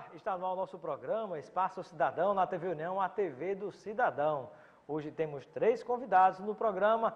Olá, está no ar o nosso programa Espaço Cidadão na TV União, a TV do Cidadão. Hoje temos 3 convidados no programa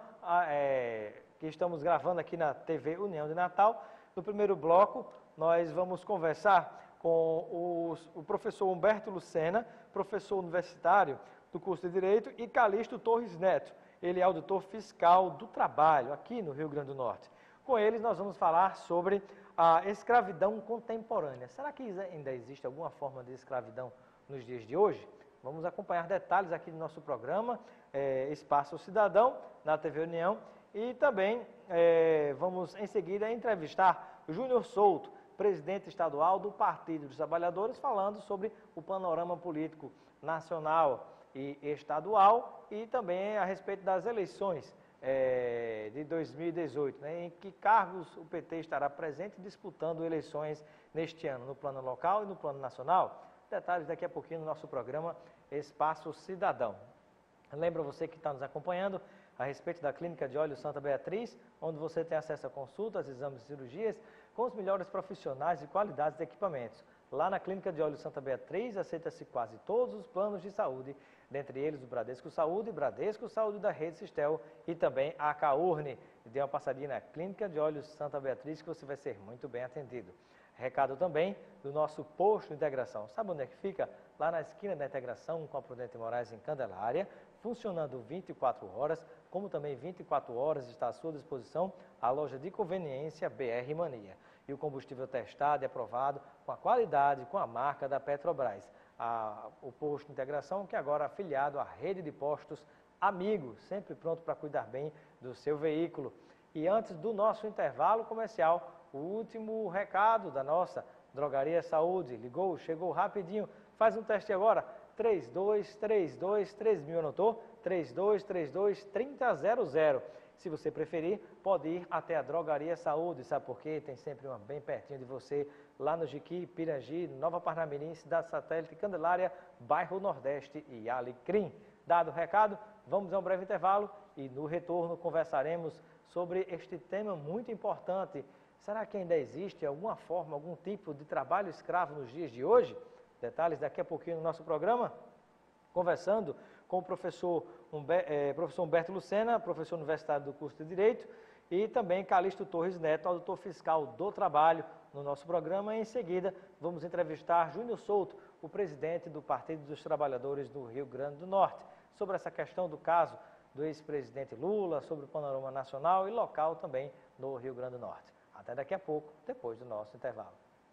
que estamos gravando aqui na TV União de Natal. No primeiro bloco, nós vamos conversar com o professor Humberto Lucena, professor universitário do curso de Direito, e Calixto Torres Neto. Ele é auditor fiscal do trabalho aqui no Rio Grande do Norte. Com eles nós vamos falar sobre a escravidão contemporânea. Será que ainda existe alguma forma de escravidão nos dias de hoje? Vamos acompanhar detalhes aqui do nosso programa, Espaço Cidadão, na TV União. E também vamos em seguida entrevistar o Júnior Souto, presidente estadual do Partido dos Trabalhadores, falando sobre o panorama político nacional e estadual e também a respeito das eleições de 2018, né, em que cargos o PT estará presente disputando eleições neste ano, no plano local e no plano nacional. Detalhes daqui a pouquinho no nosso programa Espaço Cidadão. Lembra você que está nos acompanhando a respeito da Clínica de Olhos Santa Beatriz, onde você tem acesso a consultas, exames e cirurgias com os melhores profissionais e qualidades de equipamentos. Lá na Clínica de Olhos Santa Beatriz, aceita-se quase todos os planos de saúde, dentre eles o Bradesco Saúde da Rede Sistel e também a Caurne. Dê uma passadinha na Clínica de Olhos Santa Beatriz que você vai ser muito bem atendido. Recado também do nosso posto de integração. Sabe onde é que fica? Lá na esquina da integração com a Prudente Moraes em Candelária, funcionando 24 horas, como também 24 horas está à sua disposição a loja de conveniência BR Mania. E o combustível testado e aprovado com a qualidade, com a marca da Petrobras. O posto de integração que agora é afiliado à rede de postos Amigo, sempre pronto para cuidar bem do seu veículo. E antes do nosso intervalo comercial, o último recado da nossa Drogaria Saúde. Ligou, chegou rapidinho. Faz um teste agora. 3232-3000, anotou? 3232-3000. Se você preferir, pode ir até a Drogaria Saúde. Sabe por quê? Tem sempre uma bem pertinho de você, lá no Jiqui, Pirangi, Nova Parnamirim, Cidade Satélite, Candelária, Bairro Nordeste e Alecrim. Dado o recado, vamos a um breve intervalo e no retorno conversaremos sobre este tema muito importante. Será que ainda existe alguma forma, algum tipo de trabalho escravo nos dias de hoje? Detalhes daqui a pouquinho no nosso programa, conversando com o professor Humberto Lucena, professor universitário do curso de Direito, e também Calixto Torres Neto, auditor fiscal do trabalho, no nosso programa. Em seguida, vamos entrevistar Júnior Souto, o presidente do Partido dos Trabalhadores do Rio Grande do Norte, sobre essa questão do caso do ex-presidente Lula, sobre o panorama nacional e local também no Rio Grande do Norte. Até daqui a pouco, depois do nosso intervalo.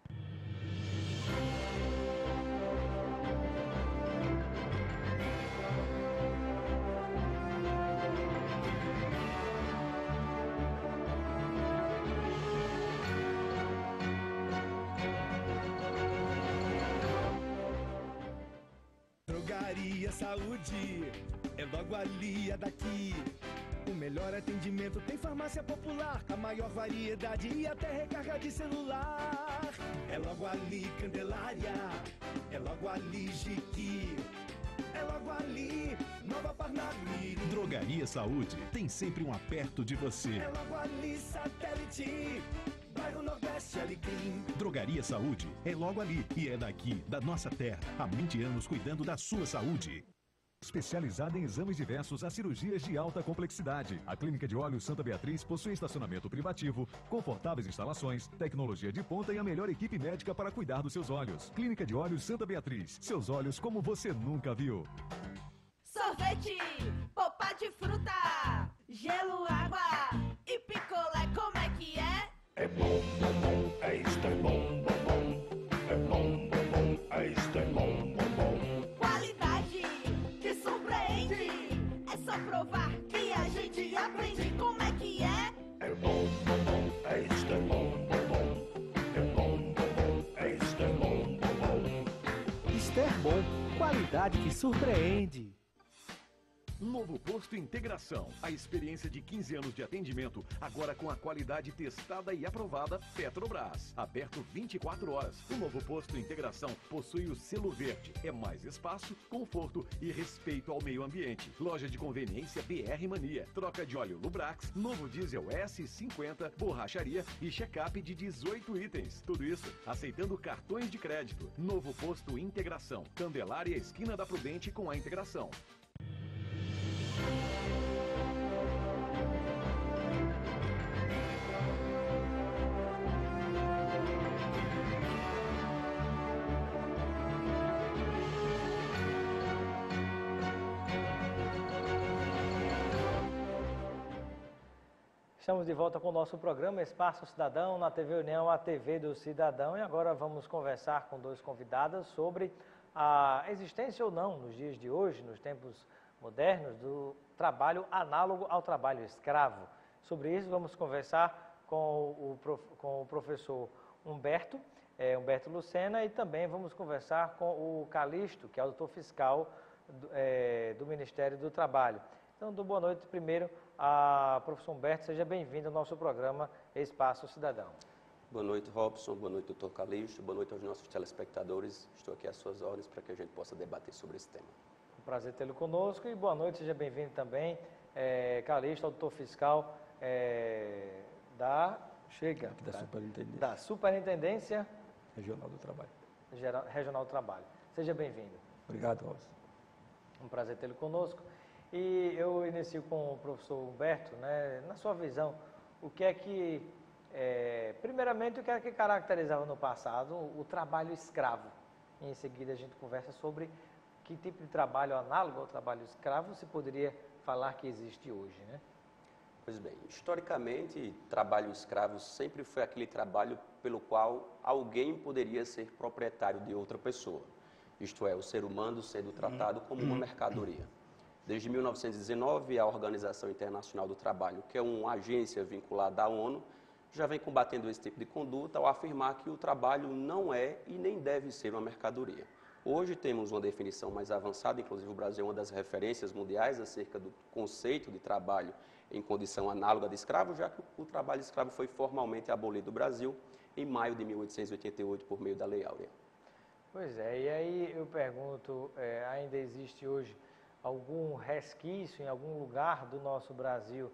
Drogaria Saúde é logo ali, é daqui. O melhor atendimento tem farmácia popular, a maior variedade e até recarga de celular. É logo ali, Candelária, é logo ali, Jiqui, é logo ali, Nova Parnamirim. Drogaria Saúde tem sempre um aperto de você. É logo ali, Satélite, Bairro Nordeste, Alecrim. Drogaria Saúde é logo ali e é daqui, da nossa terra. Há 20 anos cuidando da sua saúde. Especializada em exames diversos a cirurgias de alta complexidade. A Clínica de Olhos Santa Beatriz possui estacionamento privativo, confortáveis instalações, tecnologia de ponta e a melhor equipe médica para cuidar dos seus olhos. Clínica de Olhos Santa Beatriz. Seus olhos como você nunca viu. Sorvete, polpa de fruta, gelo, água e picolé, como é que é? É bom, é isto, é bom, bom. É bom, é isto, é bom, bom. Qualidade que surpreende, é só provar que a gente aprende, como é que é? É bom, é isto, é bom, bom. É bom, é isto, é bom, bom. Ester Bom, qualidade que surpreende. Novo Posto Integração. A experiência de 15 anos de atendimento, agora com a qualidade testada e aprovada Petrobras. Aberto 24 horas. O Novo Posto Integração possui o selo verde. É mais espaço, conforto e respeito ao meio ambiente. Loja de conveniência BR Mania. Troca de óleo Lubrax, novo diesel S50, borracharia e check-up de 18 itens. Tudo isso aceitando cartões de crédito. Novo Posto Integração. Candelária, esquina da Prudente com a Integração. Estamos de volta com o nosso programa Espaço Cidadão na TV União, a TV do Cidadão. E agora vamos conversar com dois convidados sobre a existência ou não, nos dias de hoje, nos tempos modernos, do trabalho análogo ao trabalho escravo. Sobre isso vamos conversar com o professor Humberto Lucena, e também vamos conversar com o Calixto, que é auditor fiscal do Ministério do Trabalho. Então, boa noite primeiro a professor Humberto, seja bem-vindo ao nosso programa Espaço Cidadão. Boa noite, Robson, boa noite, doutor Calixto, boa noite aos nossos telespectadores. Estou aqui às suas ordens para que a gente possa debater sobre esse tema. Um prazer tê-lo conosco e boa noite, seja bem-vindo também, Calixto, auditor fiscal da Superintendência Regional do Trabalho. Regional do Trabalho. Seja bem-vindo. Obrigado, Robson. Um prazer tê-lo conosco. E eu inicio com o professor Humberto, né, na sua visão, o que é que, primeiramente, o que é que caracterizava no passado o trabalho escravo? E em seguida a gente conversa sobre que tipo de trabalho análogo ao trabalho escravo se poderia falar que existe hoje, né? Pois bem, historicamente, trabalho escravo sempre foi aquele trabalho pelo qual alguém poderia ser proprietário de outra pessoa. Isto é, o ser humano sendo tratado como uma mercadoria. Desde 1919, a Organização Internacional do Trabalho, que é uma agência vinculada à ONU, já vem combatendo esse tipo de conduta ao afirmar que o trabalho não é e nem deve ser uma mercadoria. Hoje temos uma definição mais avançada, inclusive o Brasil é uma das referências mundiais acerca do conceito de trabalho em condição análoga de escravo, já que o trabalho escravo foi formalmente abolido no Brasil em maio de 1888 por meio da Lei Áurea. Pois é, e aí eu pergunto, ainda existe hoje algum resquício em algum lugar do nosso Brasil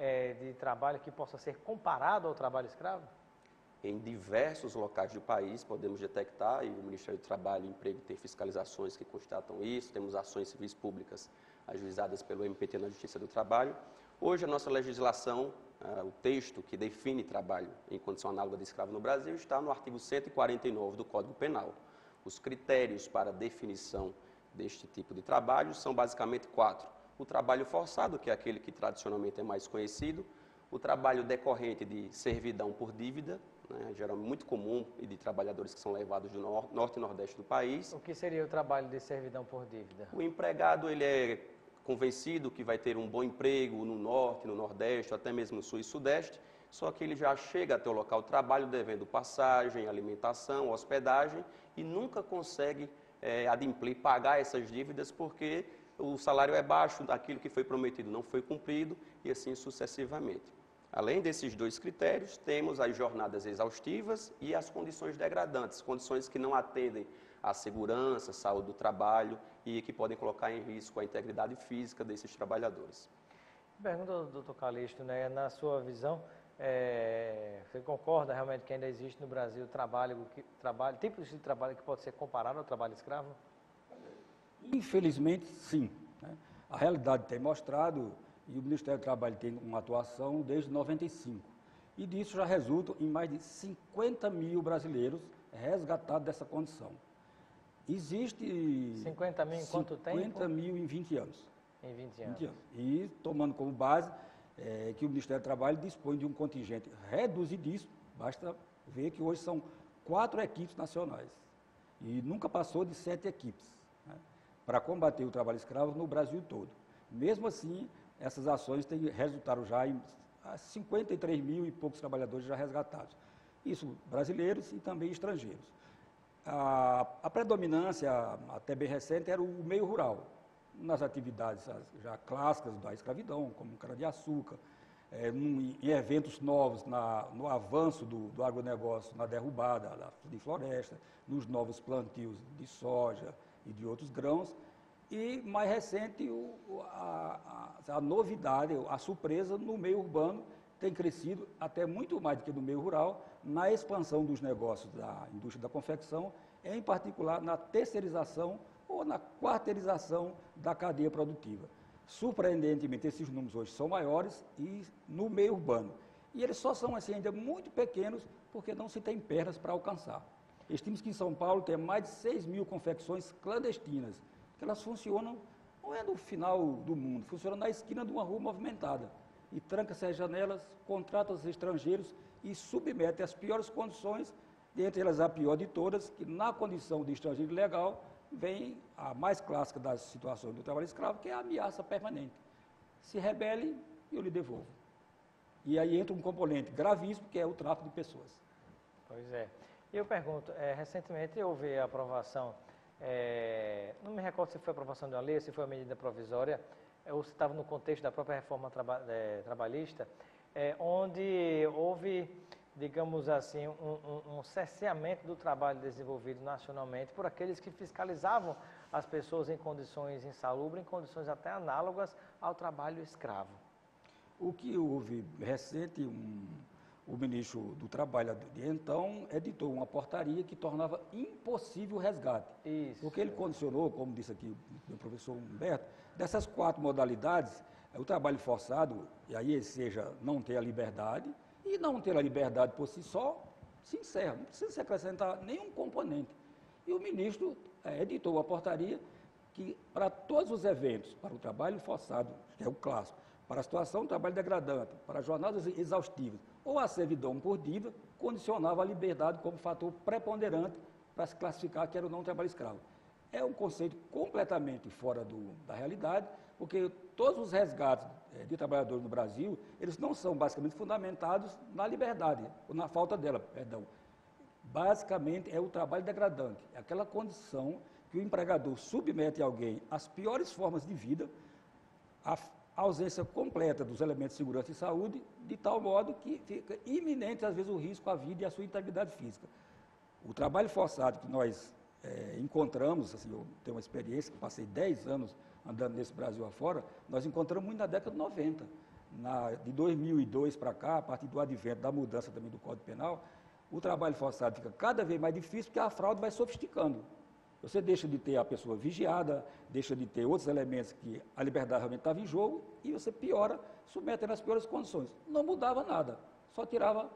de trabalho que possa ser comparado ao trabalho escravo? Em diversos locais do país podemos detectar, e o Ministério do Trabalho e Emprego tem fiscalizações que constatam isso, temos ações civis públicas ajuizadas pelo MPT na Justiça do Trabalho. Hoje a nossa legislação, o texto que define trabalho em condição análoga de escravo no Brasil está no artigo 149 do Código Penal. Os critérios para definição deste tipo de trabalho são basicamente 4. O trabalho forçado, que é aquele que tradicionalmente é mais conhecido, o trabalho decorrente de servidão por dívida, né, geralmente muito comum, e de trabalhadores que são levados do norte e nordeste do país. O que seria o trabalho de servidão por dívida? O empregado ele é convencido que vai ter um bom emprego no norte, no nordeste, ou até mesmo no sul e sudeste, só que ele já chega até o local de trabalho devendo passagem, alimentação, hospedagem e nunca consegue adimplir, pagar essas dívidas porque o salário é baixo, aquilo que foi prometido não foi cumprido e assim sucessivamente. Além desses dois critérios, temos as jornadas exaustivas e as condições degradantes, condições que não atendem à segurança, saúde do trabalho e que podem colocar em risco a integridade física desses trabalhadores. Pergunta ao doutor Calixto, né, na sua visão, você concorda realmente que ainda existe no Brasil tipos de trabalho que pode ser comparado ao trabalho escravo? Infelizmente, sim. Né? A realidade tem mostrado, e o Ministério do Trabalho tem uma atuação desde 95. E disso já resulta em mais de 50 mil brasileiros resgatados dessa condição. Existe... 50 mil em quanto tempo? 50 mil em 20 anos. Em 20 anos. E tomando como base que o Ministério do Trabalho dispõe de um contingente reduzidíssimo, basta ver que hoje são 4 equipes nacionais. E nunca passou de 7 equipes, né, para combater o trabalho escravo no Brasil todo. Mesmo assim, essas ações resultaram já em 53 mil e poucos trabalhadores já resgatados. Isso brasileiros e também estrangeiros. A predominância, até bem recente, era o meio rural. nas atividades já clássicas da escravidão, como cana-de-açúcar, em eventos novos, no avanço do agronegócio, na derrubada de floresta, nos novos plantios de soja e de outros grãos. E, mais recente, a novidade, a surpresa no meio urbano tem crescido até muito mais do que no meio rural, na expansão dos negócios da indústria da confecção, em particular na terceirização ou na quarteirização da cadeia produtiva. Surpreendentemente, esses números hoje são maiores e no meio urbano. E eles só são assim, ainda muito pequenos porque não se tem pernas para alcançar. Estima-se que em São Paulo tem mais de 6.000 confecções clandestinas, que elas funcionam, não é no final do mundo, funcionam na esquina de uma rua movimentada. E tranca-se as janelas, contrata os estrangeiros e submete às piores condições, dentre elas a pior de todas, que na condição de estrangeiro ilegal, vem a mais clássica das situações do trabalho escravo, que é a ameaça permanente. Se rebele, eu lhe devolvo. E aí entra um componente gravíssimo, que é o tráfico de pessoas. Pois é. E eu pergunto, recentemente houve a aprovação, não me recordo se foi a aprovação de uma lei ou se foi uma medida provisória, ou se estava no contexto da própria reforma trabalhista, onde houve, digamos assim, um cerceamento do trabalho desenvolvido nacionalmente por aqueles que fiscalizavam as pessoas em condições insalubres, em condições até análogas ao trabalho escravo. O que houve recente, o ministro do Trabalho de então editou uma portaria que tornava impossível o resgate. Isso. Porque ele condicionou, como disse aqui o professor Humberto, dessas 4 modalidades, o trabalho forçado, e aí seja não ter a liberdade, e não ter a liberdade por si só, se encerra, não precisa se acrescentar nenhum componente. E o ministro editou uma portaria que, para todos os eventos, para o trabalho forçado, que é o clássico, para a situação de trabalho degradante, para jornadas exaustivas, ou a servidão por dívida, condicionava a liberdade como fator preponderante para se classificar que era o não trabalho escravo. É um conceito completamente fora da realidade, porque todos os resgates de trabalhadores no Brasil, eles não são basicamente fundamentados na liberdade, ou na falta dela, perdão. Basicamente é o trabalho degradante, é aquela condição que o empregador submete alguém às piores formas de vida, a ausência completa dos elementos de segurança e saúde, de tal modo que fica iminente, às vezes, o risco à vida e à sua integridade física. O trabalho forçado que nós encontramos, assim, eu tenho uma experiência, que passei 10 anos andando nesse Brasil afora, nós encontramos muito na década de 90. De 2002 para cá, a partir do advento da mudança também do Código Penal, o trabalho forçado fica cada vez mais difícil porque a fraude vai sofisticando. Você deixa de ter a pessoa vigiada, deixa de ter outros elementos que a liberdade realmente estava em jogo e você piora, submetendo as piores condições. Não mudava nada, só tirava...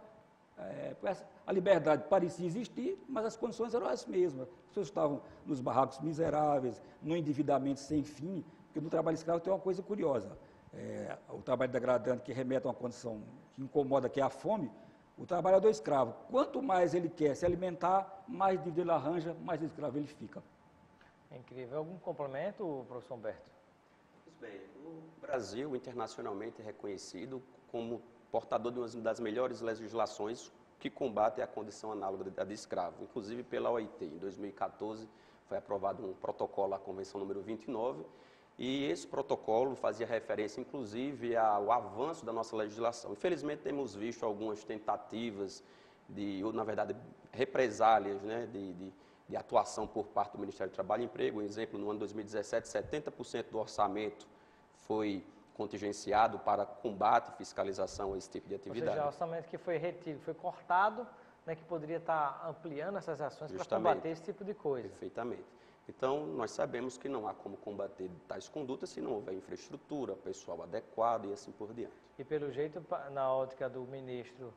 a liberdade parecia existir, mas as condições eram as mesmas. As pessoas estavam nos barracos miseráveis, no endividamento sem fim, porque no trabalho escravo tem uma coisa curiosa. O trabalho degradante que remete a uma condição que incomoda, que é a fome, o trabalhador escravo, quanto mais ele quer se alimentar, mais dívida ele arranja, mais escravo ele fica. É incrível. Algum complemento, professor Humberto? Pois bem, o Brasil internacionalmente é reconhecido como portador de uma das melhores legislações que combate a condição análoga de escravo, inclusive pela OIT. Em 2014 foi aprovado um protocolo à Convenção número 29, e esse protocolo fazia referência, inclusive, ao avanço da nossa legislação. Infelizmente, temos visto algumas tentativas ou, na verdade, represálias, né, de atuação por parte do Ministério do Trabalho e Emprego. Um exemplo, no ano 2017, 70% do orçamento foi contingenciado para combate e fiscalização a esse tipo de atividade. Ou seja, o orçamento que foi retido, foi cortado, né, que poderia estar ampliando essas ações para combater esse tipo de coisa. Perfeitamente. Então, nós sabemos que não há como combater tais condutas se não houver infraestrutura, pessoal adequado e assim por diante. E pelo jeito, na ótica do ministro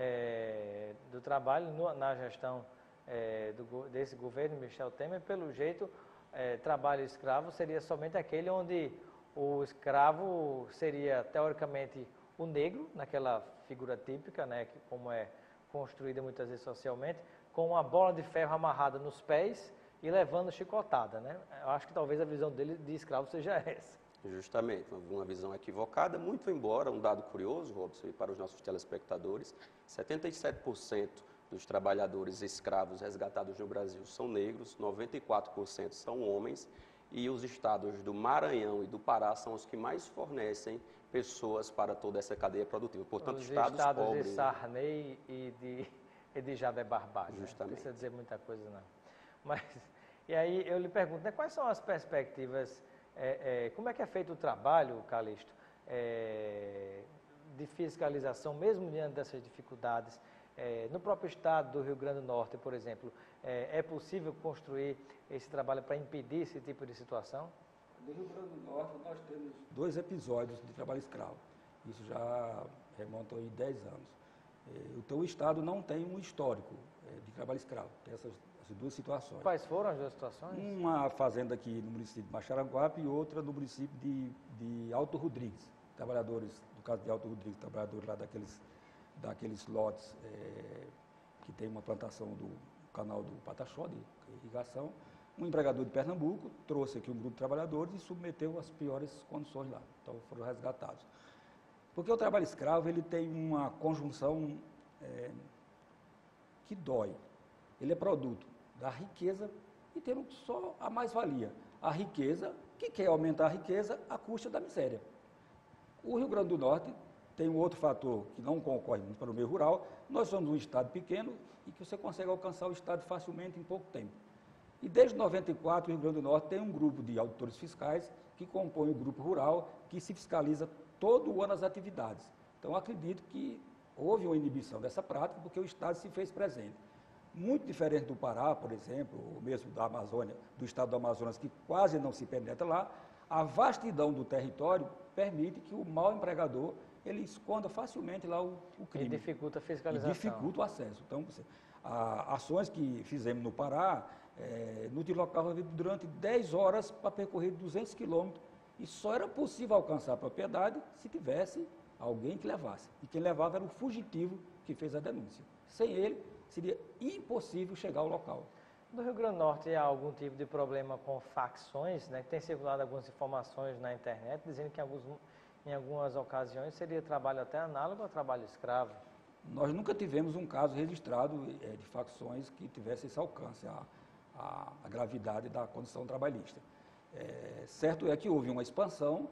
do Trabalho, na gestão desse governo, Michel Temer, pelo jeito, trabalho escravo seria somente aquele onde o escravo seria, teoricamente, o negro, naquela figura típica, né, que como é construída muitas vezes socialmente, com uma bola de ferro amarrada nos pés e levando chicotada, né? Eu acho que talvez a visão dele de escravo seja essa. Justamente, uma visão equivocada, muito embora, um dado curioso, Robson, e para os nossos telespectadores, 77% dos trabalhadores escravos resgatados no Brasil são negros, 94% são homens, e os estados do Maranhão e do Pará são os que mais fornecem pessoas para toda essa cadeia produtiva. Portanto, Os estados estados pobres. de Sarney e de Jader Barbalho. Né? Justamente. Não precisa dizer muita coisa, não. Mas, e aí eu lhe pergunto, né, quais são as perspectivas, como é que é feito o trabalho, Calixto, de fiscalização, mesmo diante dessas dificuldades? No próprio estado do Rio Grande do Norte, por exemplo, é possível construir esse trabalho para impedir esse tipo de situação? No Rio Grande do Norte, nós temos 2 episódios de trabalho escravo. Isso já remonta aí 10 anos. Então, o Estado não tem um histórico de trabalho escravo. Tem essas 2 situações. Quais foram as 2 situações? Uma fazenda aqui no município de Maxaranguape e outra no município de Alto Rodrigues. Trabalhadores, no caso de Alto Rodrigues, trabalhadores lá daqueles lotes que tem uma plantação do canal do Pataxó, de irrigação. Um empregador de Pernambuco trouxe aqui um grupo de trabalhadores e submeteu às piores condições lá. Então, foram resgatados. Porque o trabalho escravo, ele tem uma conjunção que dói. Ele é produto da riqueza e tem só a mais-valia. A riqueza, que quer aumentar a riqueza à custa da miséria. O Rio Grande do Norte tem um outro fator que não concorre muito para o meio rural. Nós somos um estado pequeno e que você consegue alcançar o estado facilmente em pouco tempo. E desde 94, o Rio Grande do Norte tem um grupo de auditores fiscais que compõe o grupo rural, que se fiscaliza todo o ano as atividades. Então, acredito que houve uma inibição dessa prática, porque o Estado se fez presente. Muito diferente do Pará, por exemplo, ou mesmo da Amazônia, do estado do Amazonas, que quase não se penetra lá, a vastidão do território permite que o mau empregador ele esconda facilmente lá o crime. E dificulta a fiscalização. E dificulta o acesso. Então, ações que fizemos no Pará, no deslocava durante 10 horas para percorrer 200 quilômetros e só era possível alcançar a propriedade se tivesse alguém que levasse. E quem levava era o fugitivo que fez a denúncia. Sem ele, seria impossível chegar ao local. No Rio Grande do Norte há algum tipo de problema com facções, né? Tem circulado algumas informações na internet dizendo que em algumas ocasiões seria trabalho até análogo ao trabalho escravo. Nós nunca tivemos um caso registrado de facções que tivesse esse alcance, a gravidade da condição trabalhista. Certo é que houve uma expansão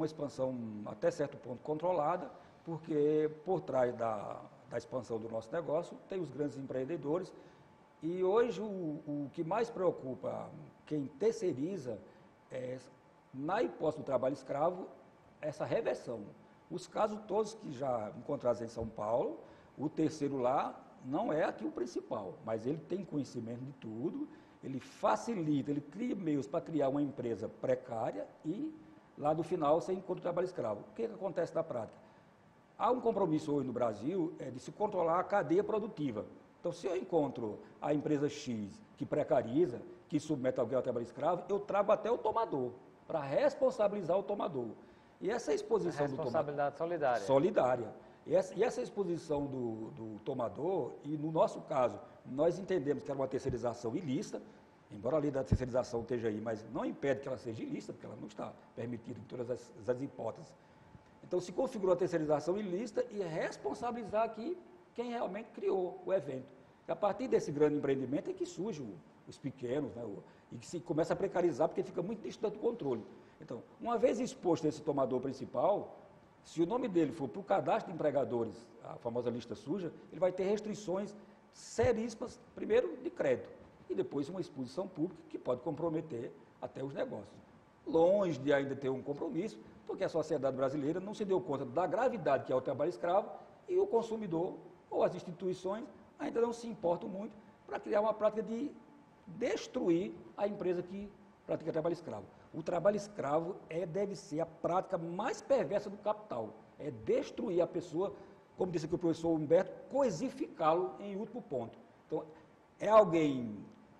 até certo ponto controlada, porque por trás da expansão do nosso negócio tem os grandes empreendedores. E hoje o que mais preocupa quem terceiriza é, na hipótese do trabalho escravo, essa reversão. Os casos todos que já encontrados em São Paulo, o terceiro lá não é aqui o principal, mas ele tem conhecimento de tudo, ele facilita, ele cria meios para criar uma empresa precária e lá no final você encontra o trabalho escravo. O que acontece na prática? Há um compromisso hoje no Brasil de se controlar a cadeia produtiva. Então, se eu encontro a empresa X que precariza, que submete alguém ao trabalho escravo, eu trago até o tomador, para responsabilizar o tomador. E essa exposição do tomador... Responsabilidade solidária. Solidária. E essa exposição do tomador, e no nosso caso, nós entendemos que era uma terceirização ilícita, embora a lei da terceirização esteja aí, mas não impede que ela seja ilícita, porque ela não está permitida em todas as hipóteses. Então, se configurou a terceirização ilícita e responsabilizar aqui quem realmente criou o evento. E a partir desse grande empreendimento é que surgem os pequenos, né, e que se começa a precarizar porque fica muito distante do controle. Então, uma vez exposto esse tomador principal, se o nome dele for para o cadastro de empregadores, a famosa lista suja, ele vai ter restrições seríssimas, primeiro de crédito, e depois uma exposição pública que pode comprometer até os negócios. Longe de ainda ter um compromisso, porque a sociedade brasileira não se deu conta da gravidade que é o trabalho escravo e o consumidor ou as instituições ainda não se importam muito para criar uma prática de destruir a empresa que pratica trabalho escravo. O trabalho escravo deve ser a prática mais perversa do capital. É destruir a pessoa, como disse aqui o professor Humberto, coisificá-lo em último ponto. Então, é alguém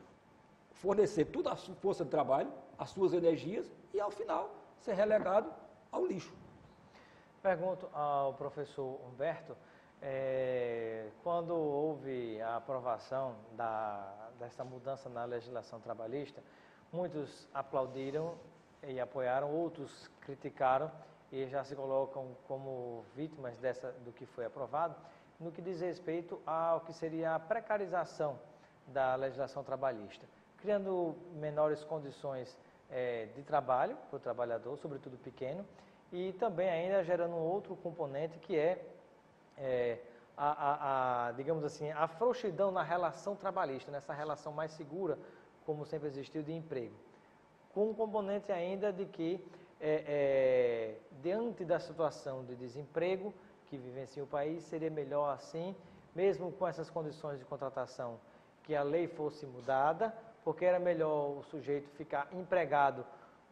fornecer toda a sua força de trabalho, as suas energias, e ao final ser relegado ao lixo. Pergunto ao professor Humberto, quando houve a aprovação dessa mudança na legislação trabalhista, muitos aplaudiram e apoiaram, outros criticaram e já se colocam como vítimas do que foi aprovado, no que diz respeito ao que seria a precarização da legislação trabalhista, criando menores condições de trabalho para o trabalhador, sobretudo pequeno, e também ainda gerando um outro componente que digamos assim, a frouxidão na relação trabalhista, nessa relação mais segura, como sempre existiu, de emprego. Com um componente ainda de que, diante da situação de desemprego que vivencia o país, seria melhor assim, mesmo com essas condições de contratação, que a lei fosse mudada, porque era melhor o sujeito ficar empregado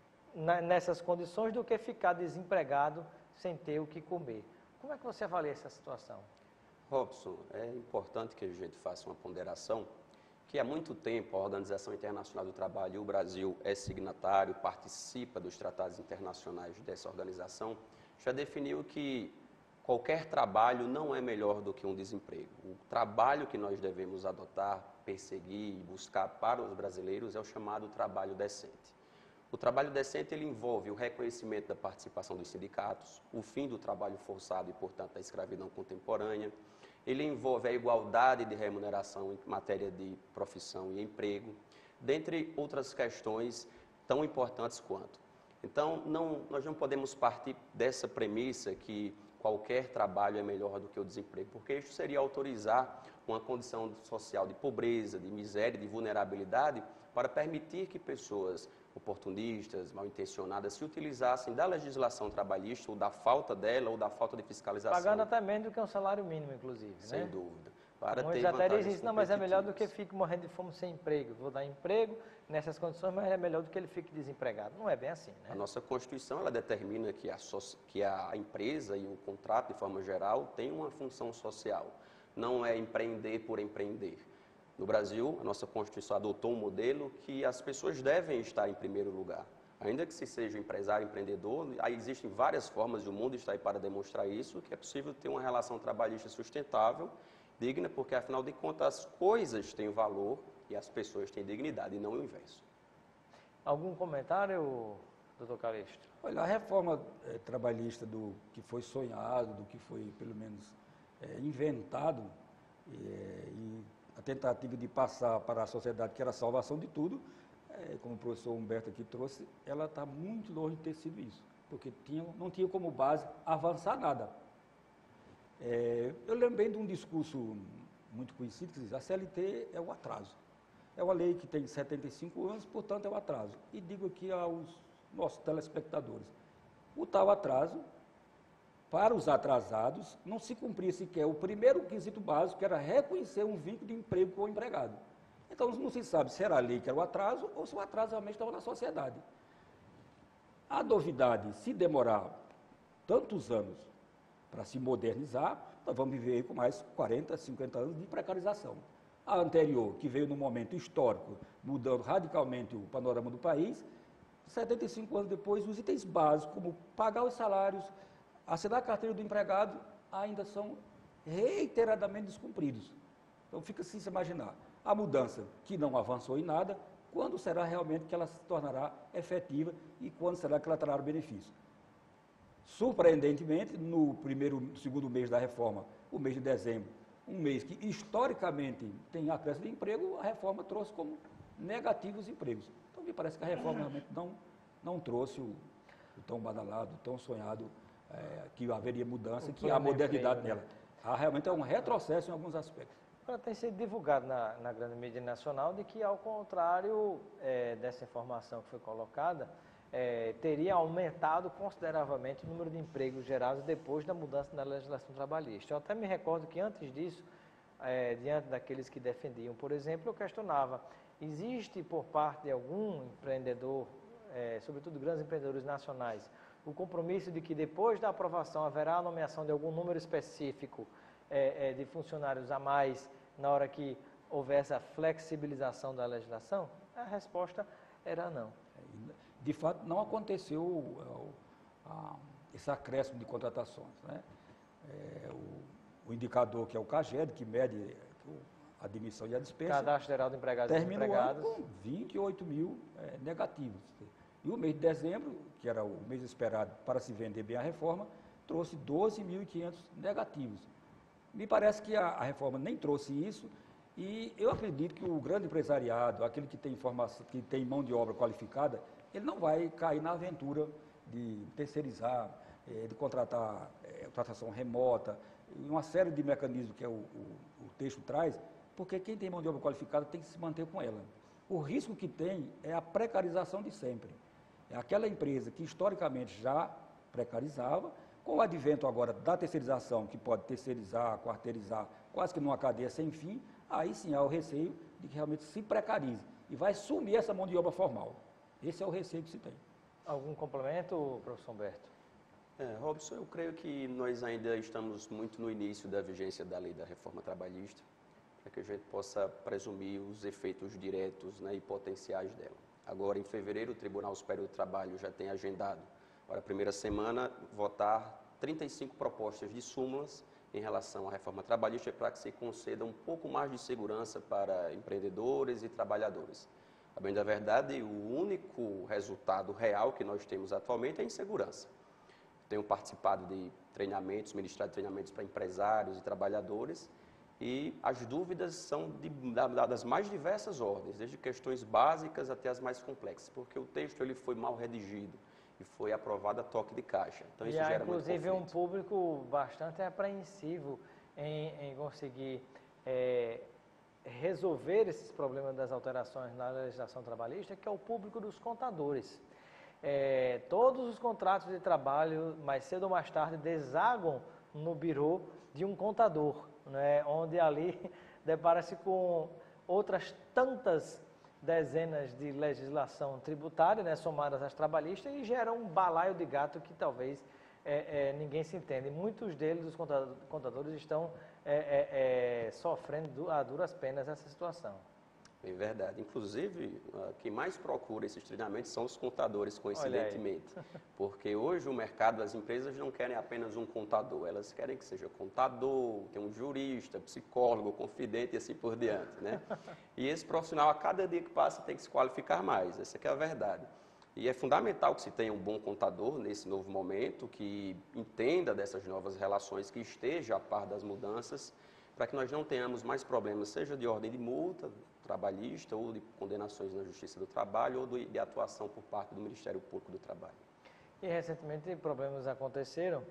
nessas condições do que ficar desempregado sem ter o que comer. Como é que você avalia essa situação? Robson, é importante que a gente faça uma ponderação que há muito tempo a Organização Internacional do Trabalho, e o Brasil é signatário, participa dos tratados internacionais dessa organização, já definiu que qualquer trabalho não é melhor do que um desemprego. O trabalho que nós devemos adotar, perseguir e buscar para os brasileiros é o chamado trabalho decente. O trabalho decente ele envolve o reconhecimento da participação dos sindicatos, o fim do trabalho forçado e, portanto, da escravidão contemporânea. Ele envolve a igualdade de remuneração em matéria de profissão e emprego, dentre outras questões tão importantes quanto. Então, nós não podemos partir dessa premissa que qualquer trabalho é melhor do que o desemprego, porque isso seria autorizar uma condição social de pobreza, de miséria, de vulnerabilidade, para permitir que pessoas oportunistas, mal intencionadas, se utilizassem da legislação trabalhista, ou da falta dela, ou da falta de fiscalização. Pagando até menos do que um salário mínimo, inclusive, Sem né? dúvida. Para Muitos ter até vantagens dizem, não, mas é melhor do que competitivas. fique morrendo de fome sem emprego. Vou dar emprego nessas condições, mas é melhor do que ele fique desempregado. Não é bem assim, né? A nossa Constituição, ela determina que a empresa e o contrato, de forma geral, tem uma função social. Não é empreender por empreender. No Brasil, a nossa Constituição adotou um modelo que as pessoas devem estar em primeiro lugar. Ainda que se seja empresário, empreendedor, aí existem várias formas, e o mundo está aí para demonstrar isso, que é possível ter uma relação trabalhista sustentável, digna, porque afinal de contas as coisas têm valor e as pessoas têm dignidade, e não o inverso. Algum comentário, doutor Calixto? Olha, a reforma trabalhista do que foi sonhado, do que foi, pelo menos, inventado, e a tentativa de passar para a sociedade que era a salvação de tudo, como o professor Humberto aqui trouxe, ela está muito longe de ter sido isso, porque não tinha como base avançar nada. Eu lembrei de um discurso muito conhecido que diz: a CLT é o atraso. É uma lei que tem 75 anos, portanto é o atraso. E digo aqui aos nossos telespectadores, o tal atraso, para os atrasados, não se cumpria sequer o primeiro quesito básico, que era reconhecer um vínculo de emprego com o empregado. Então não se sabe se era a lei que era o atraso ou se o atraso realmente estava na sociedade. A novidade, se demorar tantos anos para se modernizar, nós vamos viver aí com mais 40, 50 anos de precarização. A anterior, que veio num momento histórico, mudando radicalmente o panorama do país, 75 anos depois, os itens básicos, como pagar os salários, assinar a carteira do empregado, ainda são reiteradamente descumpridos. Então fica assim se imaginar, a mudança que não avançou em nada, quando será realmente que ela se tornará efetiva e quando será que ela trará benefício? Surpreendentemente, no segundo mês da reforma, o mês de dezembro, um mês que historicamente tem acréscimo de emprego, a reforma trouxe como negativos empregos. Então me parece que a reforma realmente não trouxe o tão badalado, o tão sonhado, que haveria mudança, que há modernidade nela. Realmente é um retrocesso em alguns aspectos. Agora tem sido divulgado na grande mídia nacional de que, ao contrário dessa informação que foi colocada, teria aumentado consideravelmente o número de empregos gerados depois da mudança na legislação trabalhista. Eu até me recordo que antes disso, diante daqueles que defendiam, por exemplo, eu questionava, existe por parte de algum empreendedor, sobretudo grandes empreendedores nacionais, o compromisso de que depois da aprovação haverá a nomeação de algum número específico de funcionários a mais na hora que houver essa flexibilização da legislação? A resposta era não. De fato, não aconteceu esse acréscimo de contratações, né? O indicador, que é o CAGED, que mede a admissão e a dispensa, Cadastro Geral de Empregados e Desempregados, com 28 mil negativos. E o mês de dezembro, que era o mês esperado para se vender bem a reforma, trouxe 12.500 negativos. Me parece que a reforma nem trouxe isso, e eu acredito que o grande empresariado, aquele que tem informação, que tem mão de obra qualificada, ele não vai cair na aventura de terceirizar, de contratar contratação remota, e uma série de mecanismos que o texto traz, porque quem tem mão de obra qualificada tem que se manter com ela. O risco que tem é a precarização de sempre. É aquela empresa que historicamente já precarizava, com o advento agora da terceirização, que pode terceirizar, quarteirizar, quase que numa cadeia sem fim, aí sim há o receio de que realmente se precarize e vai sumir essa mão de obra formal. Esse é o receio que se tem. Algum complemento, professor Humberto? Robson, eu creio que nós ainda estamos muito no início da vigência da lei da reforma trabalhista, para que a gente possa presumir os efeitos diretos, né, e potenciais dela. Agora, em fevereiro, o Tribunal Superior do Trabalho já tem agendado, para a primeira semana, votar 35 propostas de súmulas em relação à reforma trabalhista para que se conceda um pouco mais de segurança para empreendedores e trabalhadores. A bem da verdade, o único resultado real que nós temos atualmente é a insegurança. Tenho participado de treinamentos, ministrado treinamentos para empresários e trabalhadores, e as dúvidas são das mais diversas ordens, desde questões básicas até as mais complexas, porque o texto ele foi mal redigido e foi aprovado a toque de caixa. Então, isso gera muito conflito. Inclusive, um público bastante apreensivo em conseguir resolver esses problemas das alterações na legislação trabalhista, que é o público dos contadores. Todos os contratos de trabalho, mais cedo ou mais tarde, desagam no birô de um contador, né, onde ali depara-se com outras tantas dezenas de legislação tributária, né, somadas às trabalhistas, e gera um balaio de gato que talvez ninguém se entende. Muitos deles, os contadores, estão sofrendo a duras penas essa situação. É verdade. Inclusive, quem mais procura esses treinamentos são os contadores, coincidentemente. Porque hoje o mercado, as empresas não querem apenas um contador, elas querem que seja contador, tem um jurista, psicólogo, confidente e assim por diante, né? E esse profissional, a cada dia que passa, tem que se qualificar mais, essa que é a verdade. E é fundamental que se tenha um bom contador nesse novo momento, que entenda dessas novas relações, que esteja a par das mudanças, para que nós não tenhamos mais problemas, seja de ordem de multa trabalhista, ou de condenações na Justiça do Trabalho, ou de atuação por parte do Ministério Público do Trabalho. E recentemente problemas aconteceram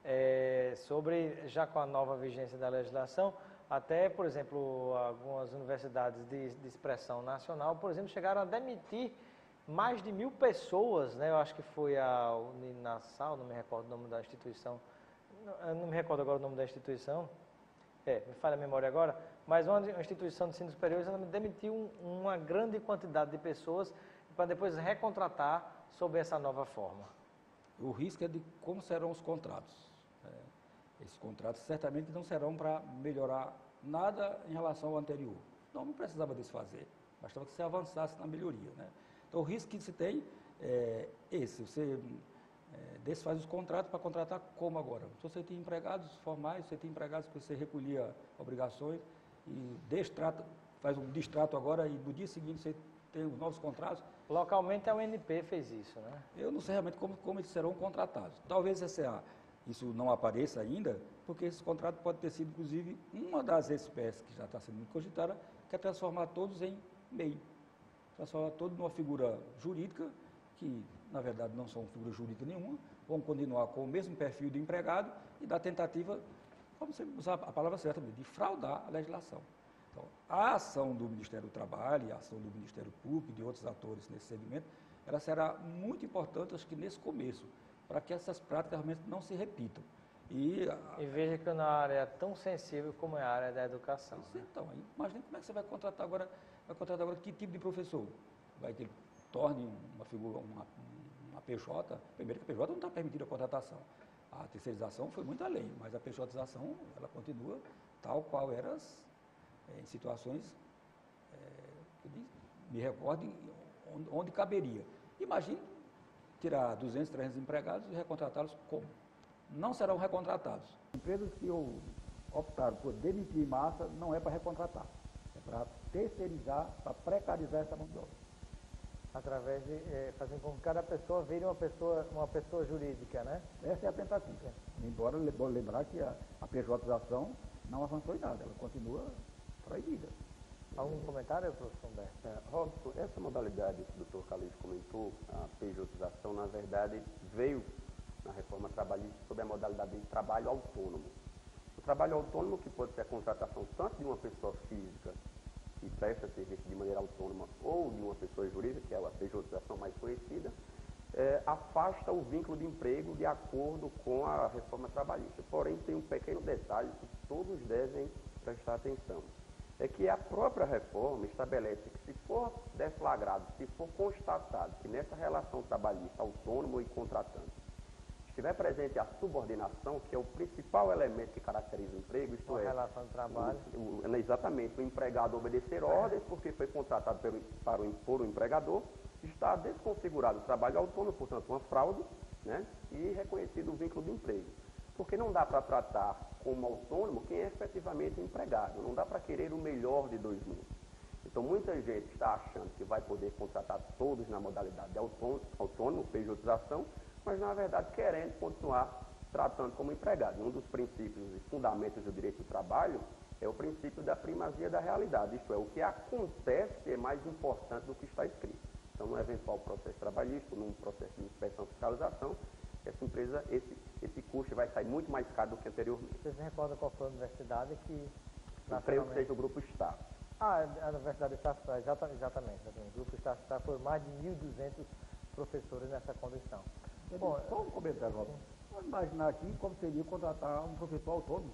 já com a nova vigência da legislação, até, por exemplo, algumas universidades de expressão nacional, por exemplo, chegaram a demitir mais de 1.000 pessoas, né? Eu acho que foi a Uninasal, não me recordo o nome da instituição, não me recordo agora o nome da instituição, me falha a memória agora, mas uma instituição de ensino superior demitiu uma grande quantidade de pessoas para depois recontratar sob essa nova forma. O risco é de como serão os contratos. Esses contratos certamente não serão para melhorar nada em relação ao anterior. Não precisava desfazer, bastava que se avançasse na melhoria, né? Então, o risco que se tem é esse, você desfaz os contratos para contratar como agora? Se você tem empregados formais, você tem empregados que você recolhia obrigações e faz um distrato agora e no dia seguinte você tem os novos contratos. Localmente a UNP fez isso, né? Eu não sei realmente como eles serão contratados. Talvez isso não apareça ainda, porque esse contrato pode ter sido, inclusive, uma das espécies que já está sendo muito cogitada, que é transformar todos em MEI. Transformar todos numa figura jurídica, que na verdade não são figura jurídica nenhuma, vão continuar com o mesmo perfil de empregado e da tentativa, vamos usar a palavra certa, de fraudar a legislação. Então, a ação do Ministério do Trabalho, a ação do Ministério Público e de outros atores nesse segmento, ela será muito importante, acho que nesse começo, para que essas práticas realmente não se repitam. E veja que na área tão sensível como é a área da educação. Então, imagina como é que você vai contratar agora que tipo de professor? Vai que ele torne uma figura, uma PJ, primeiro que a PJ não está permitida a contratação. A terceirização foi muito além, mas a PJização, ela continua tal qual era em situações, me recordo, onde caberia. Imagine tirar 200, 300 empregados e recontratá-los como? Não serão recontratados. Empresas que optaram por demitir em massa não é para recontratar, é para terceirizar, para precarizar essa mão de obra. Através de fazer com que cada pessoa vire uma pessoa jurídica, né? Essa é a tentativa. Embora lembrar que a PJização não avançou em nada, ela continua proibida. Algum comentário, professor Humberto? Robson, essa modalidade que o doutor Calixto comentou, a pejotização, na verdade, veio na reforma trabalhista sob a modalidade de trabalho autônomo. O trabalho autônomo, que pode ser a contratação tanto de uma pessoa física que presta serviço de maneira autônoma ou de uma pessoa jurídica, que é a pejotização mais conhecida, afasta o vínculo de emprego de acordo com a reforma trabalhista. Porém, tem um pequeno detalhe que todos devem prestar atenção. É que a própria reforma estabelece que se for deflagrado, se for constatado que nessa relação trabalhista, autônomo e contratante, estiver presente a subordinação, que é o principal elemento que caracteriza o emprego, isto A é, relação de trabalho. Exatamente, o empregado obedecer ordens porque foi contratado por um empregador, está desconfigurado o trabalho autônomo, portanto uma fraude, né, e reconhecido o vínculo de emprego. Porque não dá para tratar como autônomo quem é efetivamente empregado, não dá para querer o melhor de dois mundos. Então muita gente está achando que vai poder contratar todos na modalidade de autônomo, pejotização, mas na verdade querendo continuar tratando como empregado. Um dos princípios e fundamentos do direito do trabalho é o princípio da primazia da realidade, isto é, o que acontece é mais importante do que está escrito. Então, no eventual processo trabalhista, num processo de inspeção e fiscalização, essa empresa, esse custo vai sair muito mais caro do que anteriormente. Vocês se recordam qual foi a universidade que... Eu creio que seja o Grupo Estado. A Universidade de Itafra, exatamente. O Grupo Estado foi mais de 1.200 professores nessa condição. Bom, só um comentário, Robson. Vamos imaginar aqui como seria contratar um professor autônomo.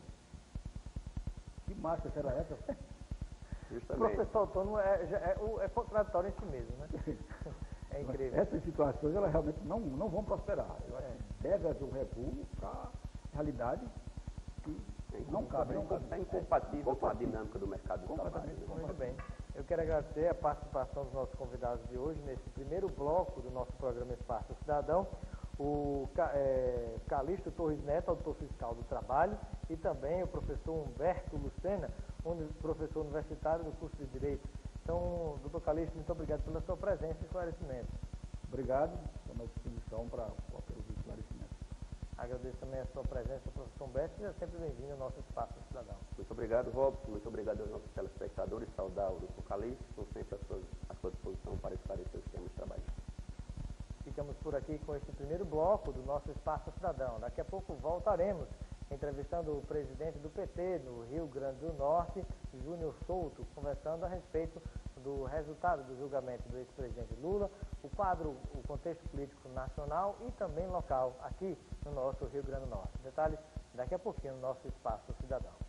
Que mágica será essa? Justamente. Professor autônomo é contraditório em si mesmo, né? É incrível. Essas situações, elas realmente não vão prosperar. Eu acho que deve haver um recuo para a realidade que não cabe. É incompatível com a dinâmica do mercado de trabalho. Muito bem. Eu quero agradecer a participação dos nossos convidados de hoje, nesse primeiro bloco do nosso programa Espaço Cidadão, o Calixto Torres Neto, auditor fiscal do trabalho, e também o professor Humberto Lucena, professor universitário do curso de Direito. Então, doutor Calixto, muito obrigado pela sua presença e esclarecimento. Obrigado, estamos à disposição para qualquer esclarecimento. Agradeço também a sua presença, professor Humberto, e seja sempre bem-vindo ao nosso Espaço Cidadão. Muito obrigado, Robson. Muito obrigado aos nossos telespectadores. Saudar o doutor Calixto, estão sempre à sua disposição para esclarecer os temas trabalhistas. Ficamos por aqui com este primeiro bloco do nosso Espaço Cidadão. Daqui a pouco voltaremos entrevistando o presidente do PT no Rio Grande do Norte, Júnior Souto, conversando a respeito do resultado do julgamento do ex-presidente Lula, o quadro, o contexto político nacional e também local aqui no nosso Rio Grande do Norte. Detalhes daqui a pouquinho no nosso Espaço Cidadão.